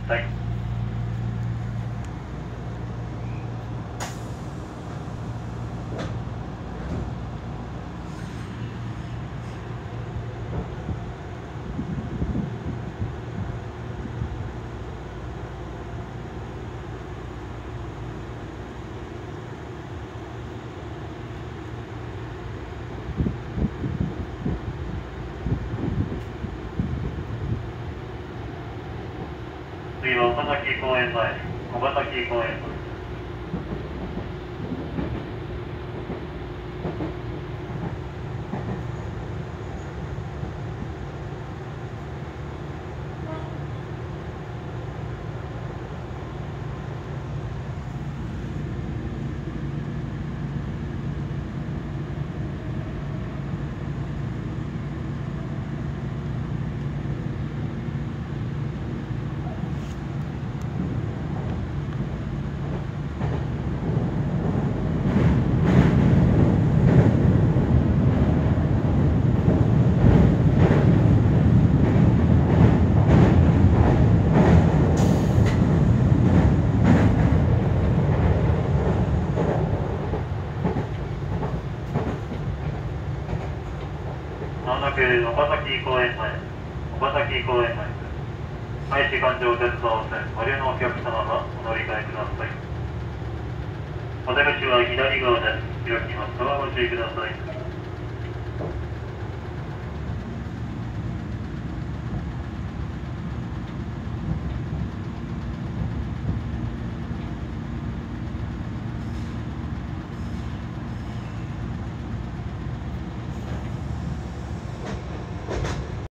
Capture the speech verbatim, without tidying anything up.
さい。次は岡崎公園前、岡崎公園前。まもなく岡崎公園前、岡崎公園前。愛知環状鉄道線、ご利用のお客様はお乗り換えください。お出口は左側です。開きますからご注意ください。